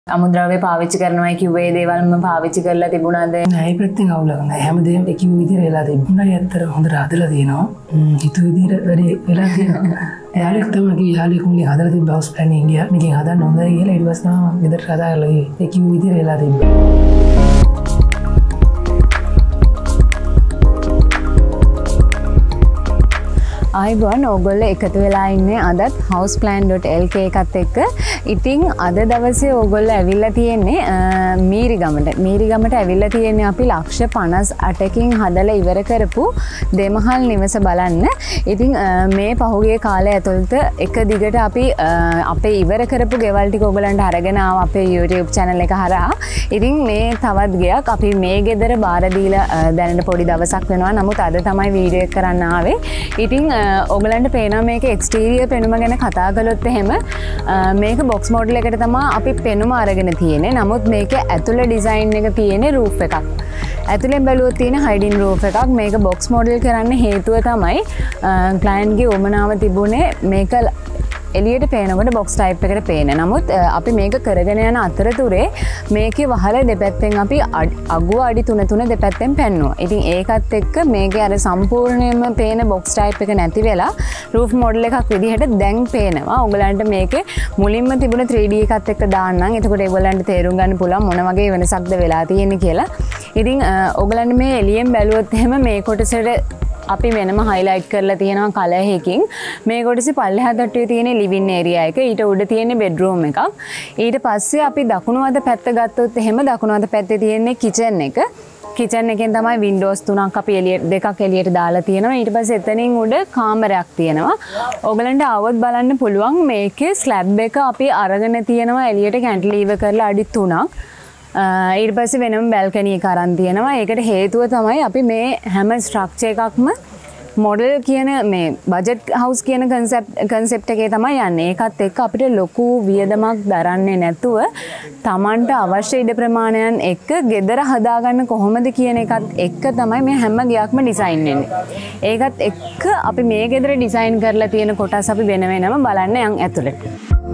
අමුද්‍රව්‍ය පාවිච්චි කරනවා කිව්වේ දේවල්ම පාවිච්චි කරලා තිබුණාද? නෑ පැත්තෙන් අවුලක් නෑ. හැමදේම කිව්ව විදිහට වෙලා තිබුණා. ඇත්තට හොඳට හදලා තියෙනවා. හිතුව විදිහට වැඩි වෙලා තියෙනවා. යාළුවෙක් තමයි කිව්වේ යාළුවෙක් මුලින් හදලා තිබ්බ house plan එක ගියා. මේකෙන් හදන්න හොඳයි කියලා ඊට පස්සේ තමයි ගෙදරට හදාගලා ඒ කිව්ව විදිහට වෙලා තිබ්බා. ආයිබෝන් ඕගොල්ලෝ එකතු වෙලා ඉන්නේ අදත් Houseplan.lk එකත් එක්ක. ඉතින් අද දවසේ ඕගොල්ලෝ ඇවිල්ලා තියෙන්නේ මීරිගමට. මීරිගමට ඇවිල්ලා තියෙන්නේ අපි ලක්ෂ 58කින් හදලා ඉවර කරපු දෙමහල් නිවස බලන්න. ඉතින් මේ පහුගිය කාලය ඇතුළත එක දිගට අපි අපේ ඉවර කරපු ගෙවල් ටික ඕගොල්ලන්ට අරගෙන ආවා අපේ YouTube channel එක හරහා. ඉතින් මේ තවත් ගයක් අපි මේ ගෙදර බාර දීලා දැනට පොඩි දවසක් වෙනවා. නමුත් අද තමයි වීඩියෝ එක කරන්න ආවේ. ඉතින් ඔගලන්ට පේනවා මේක එක්ස්ටීරියර් පෙනුම ගැන කතා කළොත් එහෙම මේක බොක්ස් මොඩල් එකට තමයි අපි පෙනුම අරගෙන තියෙන්නේ. නමුත් මේක ඇතුළේ ඩිසයින් එක තියෙන්නේ රූෆ් එකක්. ඇතුළෙන් බැලුවොත් තියෙන හයිඩින් රූෆ් එකක්. මේක බොක්ස් මොඩල් කරන්න හේතුව තමයි ක්ලයන්ට්ගේ උමනාව තිබුණේ මේක එලියට පේනකොට බොක්ස් ටයිප් එකට පේන. නමුත් අපි මේක කරගෙන යන අතරතුරේ මේකේ වහල දෙපැත්තෙන් අපි අගුව අඩි 3 දෙපැත්තෙන් පැන්නුවා. ඉතින් ඒකත් එක්ක මේකේ අර සම්පූර්ණයෙන්ම පේන බොක්ස් ටයිප් එක නැති වෙලා රූෆ් මොඩල් එකක් විදිහට දැන් පේනවා. ඔයගලන්ට මේකේ මුලින්ම තිබුණ 3D එකත් එක්ක දාන්නම්. එතකොට ඒගොල්ලන්ට තේරුම් ගන්න පුළුවන් මොන වගේ වෙනසක්ද වෙලා තියෙන්නේ කියලා. ඉතින් ඔයගලන්ට මේ එළියෙන් බැලුවොත් එහෙම මේ කොටසට අපි වෙනම highlight කරලා තියෙනවා color එකකින්. මේ කොටසේ පල්ලෙහා තට්ටුවේ තියෙන living area එක, ඊට උඩ තියෙන bedroom එකක්. ඊට පස්සේ අපි දකුණු අත පැත්ත ගත්තොත් එහෙම දකුණු අත පැත්තේ තියෙන kitchen එක. kitchen එකෙන් තමයි windows 3ක් අපි එළියට දෙකක් එළියට දාලා තියෙනවා. ඊට පස්සේ එතනින් උඩ කාමරයක් තියෙනවා. ඔයගලන්ට ආවොත් බලන්න පුළුවන් මේකේ slab එක අපි අරගෙන තියෙනවා එළියට cantilever කරලා අඩි 3ක්. ඊට පස්සේ වෙනම බැල්කනි එක අරන් තියෙනවා. ඒකට හේතුව තමයි අපි මේ හැම ස්ට්‍රක්චර් එකක්ම මොඩල් කියන මේ බජට් හවුස් කියන කන්සෙප්ට් එකේ තමයි යන්නේ. ඒකත් එක්ක අපිට ලොකු වියදමක් දරන්නේ නැතුව Tamanට අවශ්‍ය ඉඩ ප්‍රමාණයන් එක්ක ගෙදර හදාගන්න කොහොමද කියන එකත් එක්ක තමයි මේ හැම ගයක්ම ඩිසයින් වෙන්නේ. ඒකත් එක්ක අපි මේ ගෙදර ඩිසයින් කරලා තියෙන කොටස් අපි වෙන වෙනම බලන්න යන් ඇතුළට.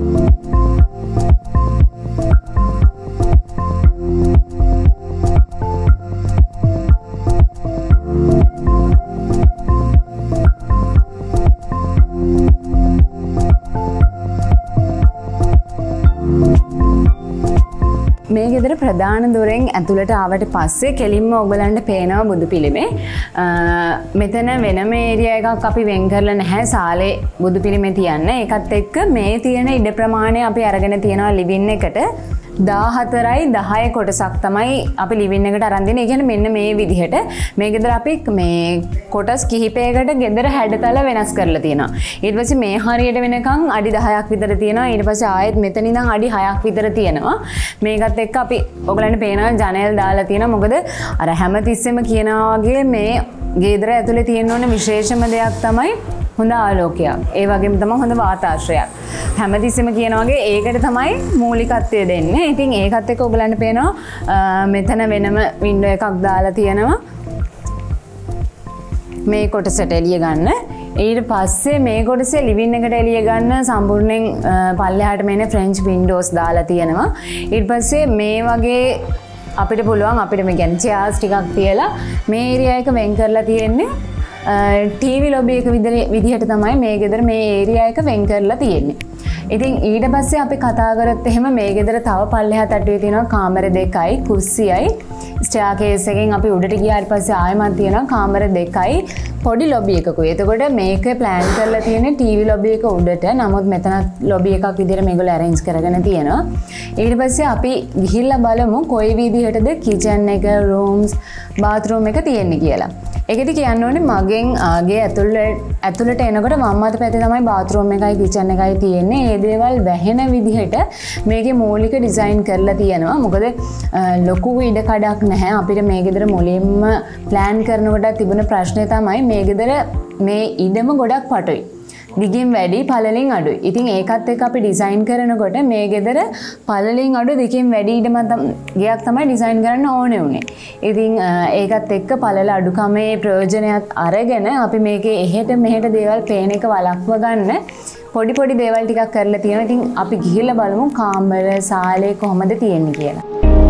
මේ ගෙදර ප්‍රධාන දොරෙන් ඇතුළට ආවට පස්සේ කෙලින්ම ඔයගලන්ට පේනවා බුදු පිළිමේ. මෙතන වෙනම ඒරියා එකක් අපි වෙන් කරලා නැහැ සාලේ බුදු පිළිමේ තියන්න. ඒකත් එක්ක මේ තියෙන ඉඩ ප්‍රමාණය අපි අරගෙන තියනවා ලිවින් එකට 14යි 10 කොටසක් තමයි අපි ලිවින් එකට අරන් දෙන්නේ. ඒ කියන්නේ මෙන්න මේ විදිහට මේ ගෙදර අපි මේ කොටස් කිහිපයකට ගෙදර හැඩතල වෙනස් කරලා තියෙනවා. ඊට පස්සේ මේ හරියට වෙනකන් අඩි 10ක් විතර තියෙනවා. ඊට පස්සේ ආයෙත් මෙතන ඉඳන් අඩි 6ක් විතර තියෙනවා. මේකත් එක්ක අපි ඔයගලන්ට පේනවා ජනේල් දාලා තියෙනවා. මොකද අර හැමතිස්සෙම කියනවා වගේ මේ ගෙදර ඇතුලේ තියෙන ඕන විශේෂම දෙයක් තමයි හොඳ ආලෝකයක්. ඒ වගේම තමයි හොඳ වාතාශ්‍රයක්. හැමතිස්සෙම කියනවා වගේ ඒකට තමයි මූලිකත්වය දෙන්නේ. ඉතින් ඒකත් එක්ක ඔයගලන්ට පේනවා මෙතන වෙනම වින්ඩෝ එකක් දාලා තියෙනවා. මේ කොටසට එළිය ගන්න. ඊට පස්සේ මේ කොටසේ ලිවින් එකට එළිය ගන්න සම්පූර්ණයෙන් පල්ලෙහාට මෙන්න ෆ්‍රෙන්ච් වින්ඩෝස් දාලා තියෙනවා. ඊට පස්සේ මේ වගේ අපිට පුළුවන් අපිට මේ කියන්නේ චෙයාර්ස් ටිකක් තියලා මේ ඒරියා එක වෙන් කරලා තියෙන්නේ ටීවී ලොබි එක විදිහට තමයි මේ ගෙදර මේ ඒරියා එක වෙන් කරලා තියෙන්නේ. ඉතින් ඊට පස්සේ අපි කතා කරත් එහෙම මේ ගෙදර තව පල්ලෙහා තට්ටුවේ තියෙනවා කාමර දෙකයි කුස්සියයි ස්ටෙයාකේස් එකෙන් අපි උඩට ගියාට පස්සේ ආයෙමත් තියෙනවා කාමර දෙකයි පොඩි ලොබි එකකුයි. එතකොට මේක ප්ලෑන් කරලා තියෙන්නේ ටීවී ලොබි එක උඩට. නමුත් මෙතනත් ලොබි එකක් විදිහට මේගොල්ලෝ අරේන්ජ් කරගෙන තියෙනවා. ඊට පස්සේ අපි ගිහිල්ලා බලමු කොයි විදිහටද කිචන් එක, රූම්ස්, බාත්රූම් එක තියෙන්නේ කියලා. ඒකෙදි කියන්න ඕනේ මගෙන් ආගේ ඇතුළට එනකොට වම් අත පැත්තේ තමයි බාත්රූම් එකයි කිචන් එකයි තියෙන්නේ. මේ දේවල් වැහෙන විදිහට මේකේ මූලික ඩිසයින් කරලා තියෙනවා. මොකද ලොකු ඉඩ කඩක් නැහැ. අපිට මේ ගෙදර මුලින්ම ප්ලෑන් කරනකොට තිබුණ ප්‍රශ්නේ තමයි මේ ගෙදර මේ ඉඩම ගොඩක් පටුයි. දිගින් වැඩි පළලින් අඩුයි. ඉතින් ඒකත් එක්ක අපි ඩිසයින් කරනකොට මේ ගෙදර පළලින් අඩු දිගින් වැඩි ගයක් තමයි ඩිසයින් කරන්න ඕනේ උනේ. ඉතින් ඒකත් එක්ක පළල අඩුකමේ ප්‍රයෝජනයක් අරගෙන අපි මේකේ එහෙට මෙහෙට දේවල් පේන එක වළක්ව ගන්න පොඩි දේවල් ටිකක් කරලා තියෙනවා. ඉතින් අපි ගිහිල්ලා බලමු කාමර සාලේ කොහොමද තියෙන්නේ කියලා.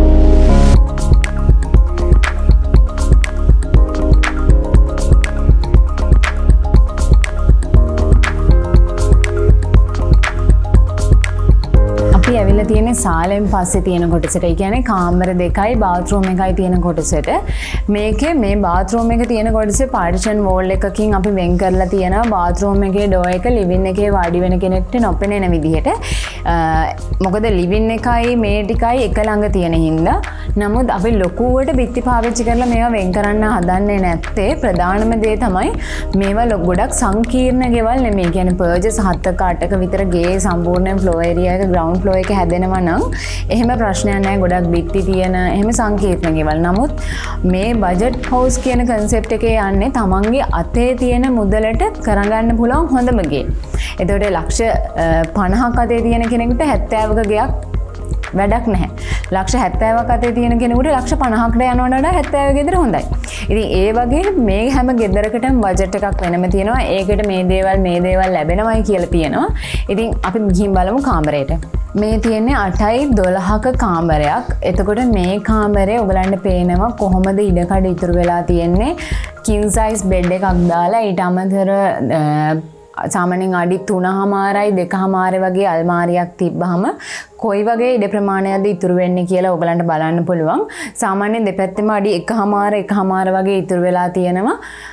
ඇවිල්ලා තියෙන්නේ සාලෙන් පස්සේ තියෙන කොටසට. ඒ කියන්නේ කාමර දෙකයි බාත්රූම් එකයි තියෙන කොටසට. මේකේ මේ බාත්රූම් එක තියෙන කොටසේ පාර්ටිෂන් වෝල් එකකින් අපි වෙන් කරලා තියෙනවා බාත්රූම් එකේ ඩෝ එක ලිවින් එකේ වාඩි වෙන කෙනෙක්ට නොපෙනෙන විදිහට. මොකද ලිවින් එකයි මේ ටිකයි එක ළඟ තියෙන හින්දා. නමුත් අපි ලොකුවට බිත්ති පාවිච්චි කරලා මේවා වෙන් කරන්න හදන්නේ නැත්තේ ප්‍රධානම දේ තමයි මේවා ගොඩක් සංකීර්ණ ගෙවල් නෙමෙයි. කියන්නේ පර්ජස් 7ක 8ක විතර ගේ සම්පූර්ණ ෆ්ලෝ ඒරියා එක ග්‍රවුන්ඩ් ෆ්ලෝ එක හැදෙනවා නම් එහෙම ප්‍රශ්නයක් නැහැ. ගොඩක් බිත්ති තියෙන එහෙම සංකීර්ණ ගෙවල්. නමුත් මේ බජට් හවුස් කියන කන්සෙප්ට් එකේ යන්නේ තමන්ගේ අතේ තියෙන මුදලට කරගන්න පුළුවන් හොඳම ගේ. එතකොට ලක්ෂ 50ක් අතේ තියෙන කෙනෙකුට 70ක ගයක් වැඩක් නැහැ. ලක්ෂ 70ක් අතේ තියෙන කෙනෙකුට ලක්ෂ 50කට යනවට වඩා 70 ගෙදර හොඳයි. ඉතින් ඒ වගේ මේ හැම ගෙදරකටම බජට් එකක් වෙනම තියෙනවා. ඒකට මේ දේවල් ලැබෙනවයි කියලා තියෙනවා. ඉතින් අපි ගිහින් බලමු කාමරේට. මේ තියෙන්නේ 8යි 12ක කාමරයක්. එතකොට මේ කාමරේ ඔයගලන්ට පේනවා කොහොමද ඉඩකඩ ඉතුරු වෙලා තියෙන්නේ. කින් සයිස් බෙඩ් එකක් දාලා ඊට අමතර සාමාන්‍යයෙන් අඩි 3.5යි 2.5 වගේ අල්මාරියක් තිබ්බහම කොයි වගේ ඉඩ ප්‍රමාණයක්ද ඉතුරු වෙන්නේ කියලා ඔයගලන්ට බලන්න පුළුවන්. සාමාන්‍යයෙන් දෙපැත්තෙම අඩි 1.5 වගේ ඉතුරු වෙලා තියෙනවා.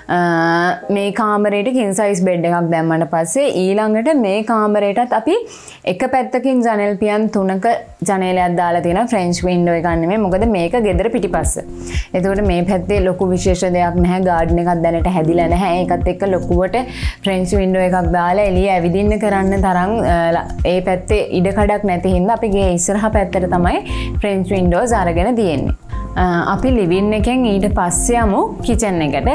මේ කාමරේට කින් සයිස් බෙඩ් එකක් දැම්මට පස්සේ ඊළඟට මේ කාමරේටත් අපි එක පැත්තකින් ජනෙල් පියන් 3ක ජනේලයක් දාලා තියෙනවා. ෆ්‍රෙන්ච් වින්ඩෝ එකක් නෙමෙයි. මොකද මේක ගෙදර පිටිපස්ස. එතකොට මේ පැත්තේ ලොකු විශේෂ දෙයක් නැහැ. ගාඩන් එකක් දැනට හැදිලා නැහැ. ඒකත් එක්ක ලොකුවට ෆ්‍රෙන්ච් වින්ඩෝ එකක් දාලා එළිය ඇවිදින්න කරන්න තරම් ඒ පැත්තේ ඉඩ කඩක් නැති හින්දා අපි ගේ ඉස්සරහා පැත්තට තමයි ෆ්‍රෙන්ච් වින්ඩෝස් අරගෙන තියෙන්නේ. අපි ලිවින් එකෙන් ඊට පස්සේ යමු කිචන් එකට.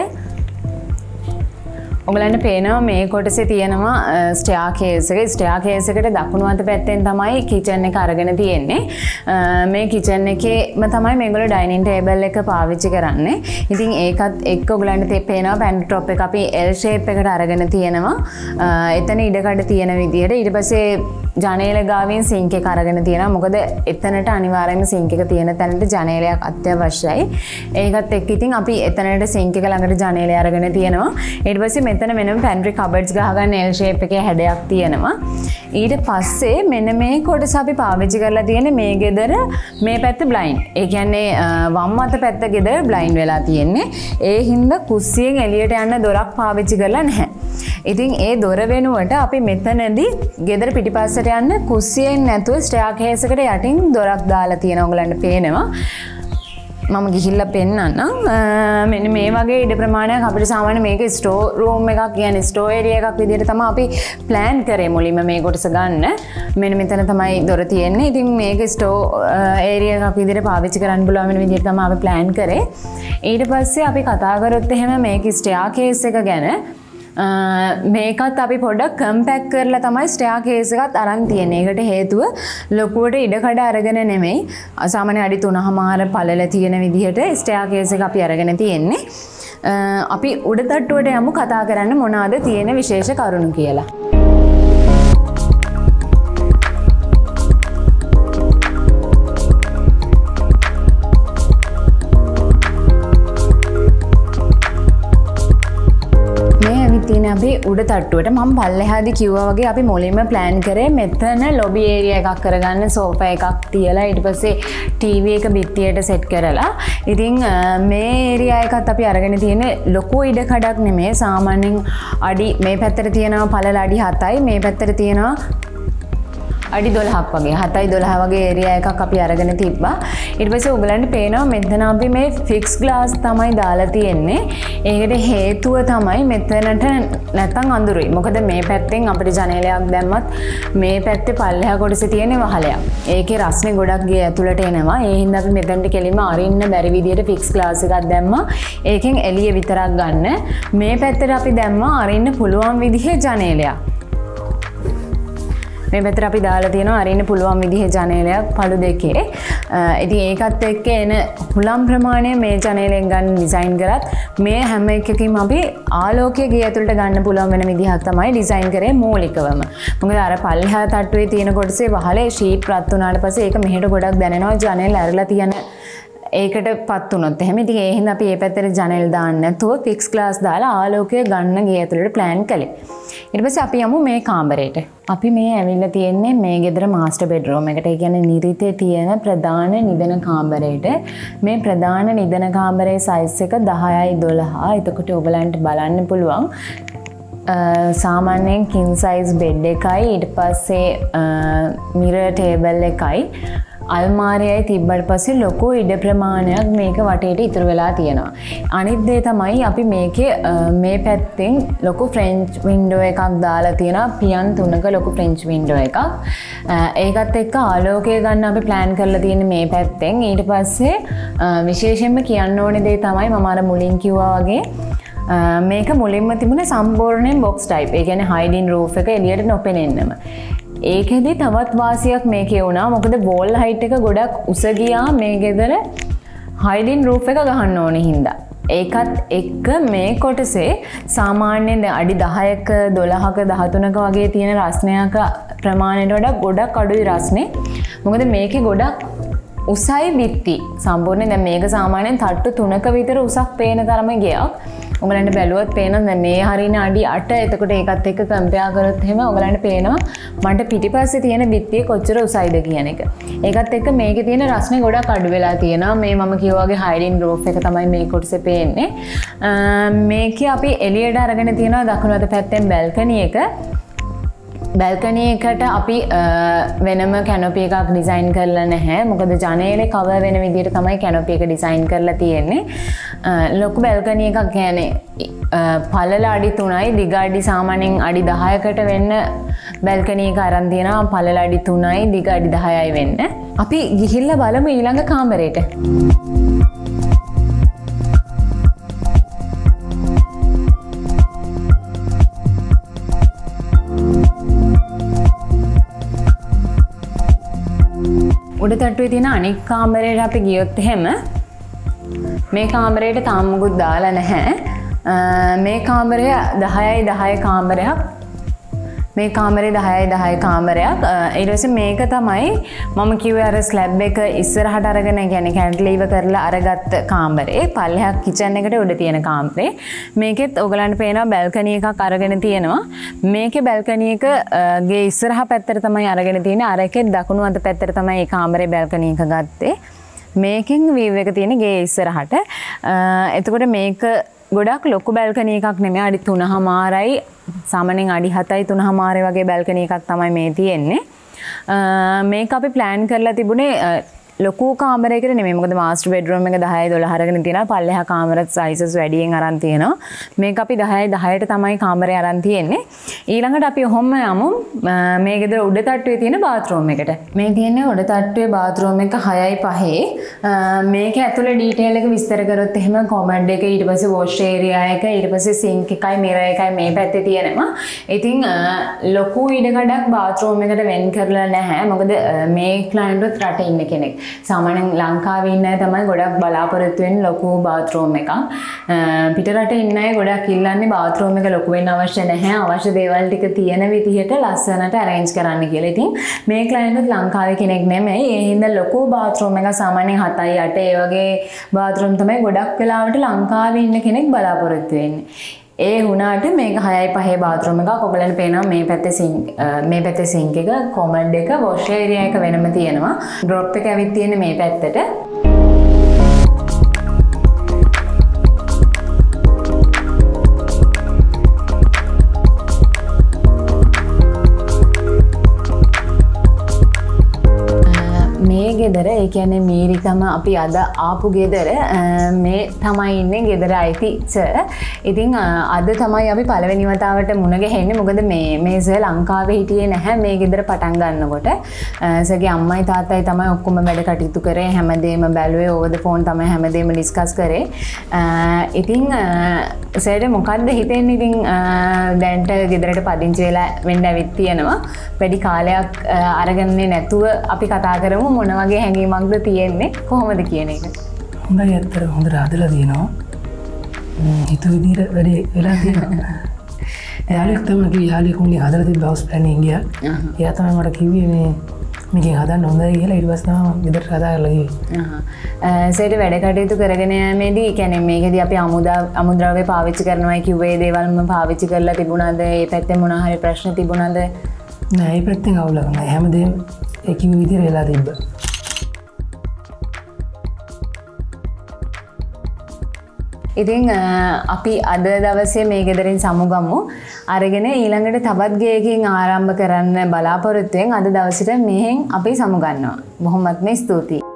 ඔයගලන්ට පේනවා මේ කොටසේ තියෙනවා ස්ටෙයාකේස් එක. ස්ටෙයාකේස් එකට දකුණු අත පැත්තෙන් තමයි කිචන් එක අරගෙන තියෙන්නේ. මේ කිචන් එකේම තමයි මේගොල්ලෝ ඩයිනින් ටේබල් එක පාවිච්චි කරන්නේ. ඉතින් ඒකත් එක්ක ඔයගලන්ට පේනවා පැන්ට්‍රි টොප් එක අපි L shape එකට අරගෙන තියෙනවා. එතන ඉඩකඩ තියෙන විදිහට. ඊට පස්සේ ජනේල ගාවින් සිංක් එක අරගෙන තියෙනවා. මොකද එතනට අනිවාර්යයෙන්ම සිංක් එක තියෙන තැනට ජනේලයක් අත්‍යවශ්‍යයි. ඒකත් එක්ක ඉතින් අපි එතනට සිංක් එක ළඟට ජනේලය අරගෙන තියෙනවා. ඊට පස්සේ මෙතන වෙනම පැන්ට්‍රි කබඩ්ස් ගහගන්න L shape එකේ හැඩයක් තියෙනවා. ඊට පස්සේ මෙන්න මේ කොටස අපි පාවිච්චි කරලා තියෙන්නේ මේ ගෙදර මේ පැත්ත බ්ලයින්ඩ්. ඒ කියන්නේ වම් අත පැත්ත ගෙදර බ්ලයින්ඩ් වෙලා තියෙන්නේ. ඒ හින්දා කුස්සියෙන් එළියට යන්න දොරක් පාවිච්චි කරලා නැහැ. ඉතින් ඒ දොර වෙනුවට අපි මෙතනදී ගෙදර පිටිපස්සට යන්න කුස්සියෙන් නැතුව ස්ටෙයාකේස් එකට යටින් දොරක් දාලා තියෙනවා. ඔයගලන්ට පේනවා. මම ගිහිල්ලා පෙන්නන්නම්. මෙන්න මේ වගේ ඉඩ ප්‍රමාණයක් අපිට සාමාන්‍ය මේක ස්ටෝ රූම් එකක් කියන්නේ ස්ටෝ ඒරියා එකක් විදිහට තමයි අපි ප්ලෑන් කරේ මුලින්ම මේ කොටස ගන්න. මෙන්න මෙතන තමයි දොර තියෙන්නේ. ඉතින් මේක ස්ටෝ ඒරියා එකක් විදිහට පාවිච්චි කරන්න පුළුවන් වෙන විදිහට තමයි අපි ප්ලෑන් කරේ. ඊට පස්සේ අපි කතා කරොත් එහෙම මේක ස්ටෙයාකේස් එක ගැන මේකත් අපි පොඩ්ඩක් කම්පැක්ට් කරලා තමයි ස්ටෙයාකේස් එකත් අරන් තියෙන්නේ. ඒකට හේතුව ලොකුවට ඉඩකඩ අරගෙන නෙමෙයි. සාමාන්‍ය අඩි 3.5 පළල තියෙන විදිහට ස්ටෙයාකේස් එක අපි අරගෙන තියෙන්නේ. අපි උඩ තට්ටුවට යමු කතා කරන්න මොනවාද තියෙන විශේෂ කරුණු කියලා. අපි උඩ තට්ටුවට මම පල්ලෙහාදී කිව්වා වගේ අපි මුලින්ම ප්ලෑන් කරේ මෙතන ලොබි ඒරියා එකක් කරගන්න සෝෆා එකක් තියලා ඊට පස්සේ ටීවී එක බිත්තියට සෙට් කරලා. ඉතින් මේ ඒරියා එකත් අපි අරගෙන තියෙන්නේ ලොකු ඉඩ කඩක් නෙමෙයි. සාමාන්‍යයෙන් අඩි මේ පැත්තට තියෙනවා පළල අඩි 7යි මේ පැත්තට තියෙනවා අඩි 12ක් වගේ 7යි 12 වගේ ඒරියා එකක් අපි අරගෙන තිබ්බා. ඊට පස්සේ ඔයගලන්ට පේනවා මෙතන අපි මේ ෆික්ස් ග්ලාස් තමයි දාලා තියෙන්නේ. ඒකට හේතුව තමයි මෙතනට නැත්තම් අඳුරුයි. මොකද මේ පැත්තෙන් අපිට ජනේලයක් දැම්මත් මේ පැත්තේ පල්ලෙහා කොටසේ තියෙන වහලයක්. ඒකේ රස්නේ ගොඩක් ගේ ඇතුළට එනවා. ඒ හින්දා අපි මෙතනට කෙලින්ම අරින්න බැරි විදියට ෆික්ස් ග්ලාස් එකක් දැම්මා. ඒකෙන් එළිය විතරක් ගන්න. මේ පැත්තට අපි දැම්මා අරින්න පුළුවන් විදිහේ ජනේලයක්. මේ පැත්තට අපි දාලා තියෙනවා අරින්න පුළුවන් විදිහේ ජනේලයක් පළු දෙකේ. ඉතින් ඒකත් එක්ක එන හුලම් ප්‍රමාණය මේ ජනේලෙන් ගන්න ඩිසයින් කරත් මේ හැම එකකින්ම අපි ආලෝකය ගේ ඇතුළට ගන්න පුළුවන් වෙන විදිහක් තමයි ඩිසයින් කරේ මූලිකවම. මොකද අර පල්ලෙහා තට්ටුවේ තියෙන කොටසේ වහලේ ෂීට් රත් වුණාට පස්සේ ඒක මෙහෙට ගොඩක් දැනෙනවා ජනේල ඇරලා තියෙන ඒකට පත් වුණොත් එහෙම. ඉතින් ඒ හින්දා අපි මේ පැත්තට ජනේල් දාන්න නැතුව ෆික්ස් ග්ලාස් දාලා ආලෝකය ගන්න ගේ ඇතුළට ප්ලෑන් කළේ. ඊට පස්සේ අපි යමු මේ කාමරේට. අපි මේ ඇවිල්ලා තියෙන්නේ මේ ගෙදර මාස්ටර් බෙඩ්රූම් එකට. ඒ කියන්නේ නිරිතේ තියෙන ප්‍රධාන නිදන කාමරේට. මේ ප්‍රධාන නිදන කාමරේ සයිස් එක 10යි 12. එතකොට ඔයගලන්ට බලන්න පුළුවන් සාමාන්‍යයෙන් කින් සයිස් බෙඩ් එකයි ඊට පස්සේ මිරර් ටේබල් එකයි අල්මාරියයි තිබ්බට පස්සේ ලොකු ඉඩ ප්‍රමාණයක් මේක වටේට ඉතුරු වෙලා තියෙනවා. අනිත් දේ තමයි අපි මේකේ මේ පැත්තෙන් ලොකු ෆ්‍රෙන්ච් වින්ඩෝ එකක් දාලා තියෙනවා. පියන් 3ක ලොකු ෆ්‍රෙන්ච් වින්ඩෝ එකක්. ඒකත් එක්ක ආලෝකය ගන්න අපි ප්ලෑන් කරලා තියෙන්නේ මේ පැත්තෙන්. ඊට පස්සේ විශේෂයෙන්ම කියන්න ඕනේ දේ තමයි මම අර මුලින් කිව්වා වගේ මේක මුලින්ම තිබුණේ සම්පූර්ණයෙන් බොක්ස් ටයිප්. ඒ කියන්නේ හයිඩින් රූෆ් එක එළියට නොපෙනෙන්නම. ඒකෙදි තවත් වාසියක් මේකේ වුණා. මොකද වෝල් හයිට් එක ගොඩක් උස ගියා මේ ගෙදර හයිඩින් රූෆ් එක ගහන්න ඕනේ හින්දා. ඒකත් එක්ක මේ කොටසේ සාමාන්‍යයෙන් අඩි 10ක 12ක 13ක වගේ තියෙන රස්නයක ප්‍රමාණයට වඩා ගොඩක් අඩුයි රස්නේ. මොකද මේකේ ගොඩක් උසයි බිත්ති. සම්පූර්ණයෙන් දැන් මේක සාමාන්‍යයෙන් තට්ටු 3ක විතර උසක් පේන තරම ගියක්. ඔයගලන්ට බැලුවොත් පේනවා දැන් මේ හරියන අඩි 8. එතකොට ඒකත් එක්ක කම්පෙයාර් කරොත් එහෙම ඔයගලන්ට පේනවා මන්ට පිටිපස්සේ තියෙන බිත්තිය කොච්චර උසයිද කියන එක. ඒකත් එක්ක මේකේ තියෙන රස්නේ ගොඩක් අඩු වෙලා තියෙනවා. මේ මම කිව්වා වගේ හයිඩින් රූෆ් එක තමයි මේ කොටසේ පේන්නේ. මේකේ අපි එළියට අරගෙන තියෙනවා දකුණු අත පැත්තෙන් බැල්කනි එක. බැල්කනි එකට අපි වෙනම කැනොපි එකක් ඩිසයින් කරලා නැහැ. මොකද ජනේලේ කවර් වෙන විදිහට තමයි කැනොපි එක ඩිසයින් කරලා තියෙන්නේ. ලොකු බැල්කනි එකක් කියන්නේ පළල අඩි 3යි දිග අඩි සාමාන්‍යයෙන් අඩි 10කට වෙන්න බැල්කනි එක අරන් තියෙනවා. පළල අඩි 3යි දිග අඩි 10යි වෙන්න. අපි ගිහිල්ලා බලමු ඊළඟ කාමරේට. උඩ තට්ටුවේ තියෙන අනෙක් කාමරේට අපි ගියොත් එහෙම මේ කාමරේට තාම මොකුත් දාලා නැහැ. මේ කාමරය 10යි 10 කාමරයක්. මේ කාමරේ 10යි 10 කාමරයක්. ඊට පස්සේ මේක තමයි මම කිව්වේ අර ස්ලැබ් එක ඉස්සරහට අරගෙන කියන්නේ කැන්ටිලීවර් කරලා අරගත්ත කාමරේ. පල්ලෙහා කිචන් එකට උඩ තියෙන කාමරේ. මේකෙත් ඔයගලන්ට පේනවා බැල්කනි එකක් අරගෙන තියෙනවා. මේකේ බැල්කනි එක ගේ ඉස්සරහා පැත්තට තමයි අරගෙන තියෙන්නේ. අර එකේ දකුණු අත පැත්තට තමයි මේ කාමරේ බැල්කනි එක ගත්තේ. මේකෙන් වීව් එක තියෙන ගේ ඉස්සරහට. එතකොට මේක ගොඩක් ලොකු බැල්කනි එකක් නෙමෙයි. අඩි 3මාරයි සාමාන්‍යයෙන් අඩි 7යි 3මාරයි වගේ බැල්කනි එකක් තමයි මේ තියෙන්නේ. මේක අපි ප්ලෑන් කරලා තිබුණේ ලොකු කාමරයකට නෙමෙයි. මොකද මාස්ටර් බෙඩ්රූම් එක 10යි 12 අරගෙන තියෙනවා. පල්ලෙහා කාමරත් සයිසස් වැඩියෙන් අරන් තියෙනවා. මේක අපි 10යි 10ට තමයි කාමරේ අරන් තියෙන්නේ. ඊළඟට අපි ඔහොම යමු මේ ගෙදර උඩ තට්ටුවේ තියෙන බාත්රූම් එකට. මේ තියෙන්නේ උඩ තට්ටුවේ බාත්රූම් එක 6යි 5. මේක ඇතුලේ ඩීටේල් එක විස්තර කරොත් එහෙම කොමඩ් එක ඊට පස්සේ වොෂ් ඒරියා එක ඊට පස්සේ සින්ක් එකයි මිරර් එකයි මේ පැත්තේ තියෙනවා. ඉතින් ලොකු ඉඩකඩක් බාත්රූම් එකට වෙන් කරලා නැහැ. මොකද මේ ක්ලයන්ට්වත් රටේ ඉන්න කෙනෙක්. සාමාන්‍යයෙන් ලංකාවේ ඉන්න අය තමයි ගොඩක් බලාපොරොත්තු වෙන්නේ ලොකු බාත්රූම් එකක්. පිටරට ඉන්න අය ගොඩක් ඉල්ලන්නේ බාත්රූම් එක ලොකු වෙන්න අවශ්‍ය නැහැ. අවශ්‍ය දේවල් ටික තියෙන විදිහට ලස්සනට arrange කරන්න කියලා. ඉතින් මේ ක්ලයන්ට්ත් ලංකාවේ කෙනෙක් නෙමෙයි. ඒ හින්දා ලොකු බාත්රූම් එකක් සාමාන්‍යයෙන් 7යි 8 ඒ වගේ බාත්රූම් තමයි ගොඩක් වෙලාවට ලංකාවේ ඉන්න කෙනෙක් බලාපොරොත්තු වෙන්නේ. ඒ වුණාට මේක 6යි 5 බාත්රූම් එකක්. ඔයගලන්ට පේනවා මේ පැත්තේ සින්ක් එක, කොමඩ් එක, වොෂ් ඒරියා එක වෙනම තියෙනවා. ඩ්‍රොප් එක ඇවිත් තියෙන්නේ මේ පැත්තට. මේ ගෙදර ඒ කියන්නේ මීරිකම අපි අද ආපු ගෙදර මේ තමයි ඉන්නේ ගෙදර අයිති සර්. ඉතින් අද තමයි අපි පළවෙනි වතාවට මුණ ගැහෙන්නේ. මොකද මේ සර් ලංකාවේ හිටියේ නැහැ මේ ගෙදර පටන් ගන්නකොට. සර්ගේ අම්මයි තාත්තයි තමයි ඔක්කොම වැඩ කටයුතු කරේ. හැමදේම බැලුවේ ඕවර් ද ෆෝන් තමයි හැමදේම ඩිස්කස් කරේ. ඉතින් සර්ට මොකද්ද හිතෙන්නේ ඉතින් දැන්ට ගෙදරට පදිංචි වෙලා වෙන්න ඇවිත් තියෙනවා. වැඩි කාලයක් අරගන්නේ නැතුව අපි කතා කරමු මොන වගේ හැඟීමක්ද තියෙන්නේ කොහොමද කියන එක. හොඳයි ඇත්තට හොඳට හදලා තියෙනවා. හිතුව විදිහට වැඩි වෙලා තියෙනවා. යාළුවෙක් තමයි කිව්වේ යාළුවෙක් මුලින් හදලා තිබ්බ හවුස් ප්ලෑන් එක ගියා. එයා තමයි මට කිව්වේ මේකෙන් හදන්න හොඳයි කියලා. ඊට පස්සේ තමයි ගෙදරට හදා කරලා ගියේ. සේට වැඩ කටයුතු කරගෙන යෑමේදී කියන්නේ මේකදී අපි අමුද්‍රව්‍ය පාවිච්චි කරනවා කිව්වේ දේවල්ම පාවිච්චි කරලා තිබුණාද? ඒ පැත්තේ මොනවා හරි ප්‍රශ්න තිබුණාද? නෑ ඒ පැත්තෙන් අවුලක් නෑ. හැමදේම ඒ කිව්ව විදිහට වෙලා තිබ්බා. ඉතින් අපි අද දවසේ මේ ගෙදරින් සමුගමු. අරගෙන ඊළඟට තවත් ගේකින් ආරම්භ කරන්න බලාපොරොත්තු වෙන අද දවසට මෙහෙන් අපි සමුගන්නවා. බොහොමත්ම ස්තුතියි.